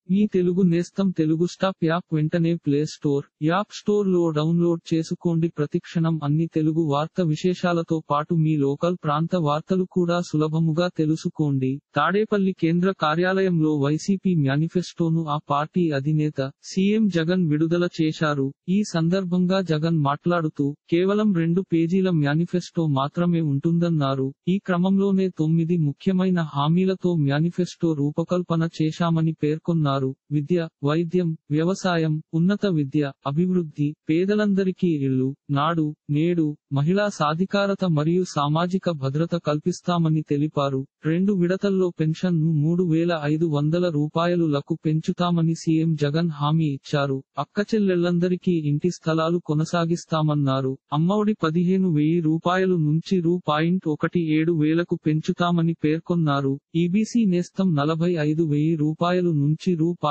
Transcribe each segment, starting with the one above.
మీ తెలుగు నేస్తం Telugu stop app వెంటనే play store, app store లో డౌన్లోడ్ చేసుకోండి. ప్రతిక్షణం అన్ని తెలుగు వార్త విశేషాలతో పాటు మీ లోకల్ ప్రాంత వార్తలు కూడా సులభముగా తెలుసుకోండి. తాడేపల్లి కేంద్ర కార్యాలయంలో వైసీపీ మేనిఫెస్టోను ఆ పార్టీ అధినేత సీఎం జగన్ విడుదల చేశారు. ఈ సందర్భంగా జగన్ మాట్లాడుతూ, కేవలం 2 పేజీల మేనిఫెస్టో మాత్రమే ఉంటుందన్నారు. ఈ క్రమంలోనే 9 ముఖ్యమైన హామీలతో మేనిఫెస్టో రూపకల్పన చేశామని పేర్కొన్నారు. విద్య, వైద్యం, వ్యవసాయం, ఉన్నత విద్య, అభివృద్ధి, పేదలందరికీ ఇళ్లు, నాడు, నేడు, మహిళా సాధికారత మరియు సామాజిక భద్రత కల్పిస్తామని తెలిపారు. 2 విడతల్లో పెన్షన్ ను 3,500 రూపాయలకు పెంచుతామని సీఎం జగన్ హామీ ఇచ్చారు. అక్కచెల్లెళ్లందరికీ ఇంటి స్థలాలు కొనసాగిస్తామన్నారు. అమ్మఒడి 15,000 రూపాయలు నుంచి రూ.17,000కు పెంచుతామని పేర్కొన్నారు. ఈబీసీ నేస్తం 45,000 రూపాయలు నుంచి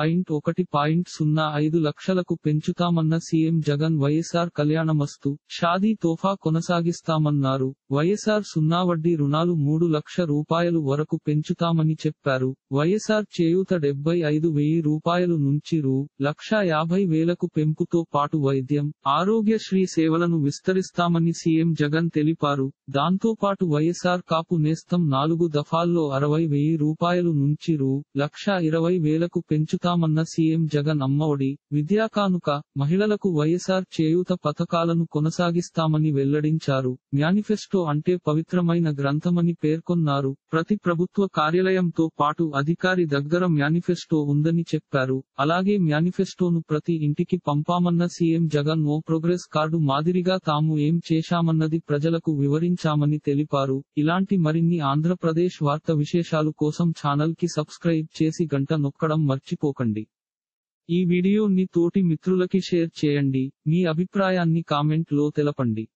రూ.1.05 లక్షలకు పెంచుతామన్న సీఎం జగన్ వైఎస్ఆర్ కళ్యాణమస్తు, షాదీ తోఫా కొనసాగిస్తామన్నారు. వైఎస్ఆర్ సున్నా వడ్డీ రుణాలు 3 లక్షల రూపాయలు వరకు పెంచుతామని చెప్పారు. వైఎస్ఆర్ చేయూత 75,000 రూపాయల నుంచి రూ.150,000కు పెంపుతో పాటు వైద్యం, ఆరోగ్యశ్రీ సేవలను విస్తరిస్తామని సీఎం జగన్ తెలిపారు. దాంతో పాటు వైఎస్ఆర్ కాపు నేస్తం 4 దఫాల్లో 60,000 రూపాయలు నుంచి రూ.120,000కు పెంచుతామన్న సీఎం జగన్ అమ్మఒడి, విద్యాకానుక, మహిళలకు వైఎస్ఆర్ చేయూత పథకాలను కొనసాగిస్తామని వెల్లడించారు. మేనిఫెస్టో అంటే పవిత్రమైన గ్రంథమని పేర్కొన్నారు. ప్రతి ప్రభుత్వ కార్యాలయంతో పాటు అధికారి దగ్గర మేనిఫెస్టో ఉందని చెప్పారు. అలాగే మేనిఫెస్టోను ప్రతి ఇంటికి పంపామన్న సీఎం జగన్ ఓ ప్రోగ్రెస్ కార్డు మాదిరిగా తాము ఏం చేశామన్నది ప్రజలకు వివరించామని తెలిపారు. ఇలాంటి మరిన్ని ఆంధ్రప్రదేశ్ వార్త విశేషాలు కోసం ఛానల్ కి సబ్స్క్రైబ్ చేసి గంట నొక్కడం మర్చిపోకండి. ఈ వీడియోని తోటి మిత్రులకి షేర్ చేయండి. మీ అభిప్రాయాన్ని కామెంట్ లో తెలపండి.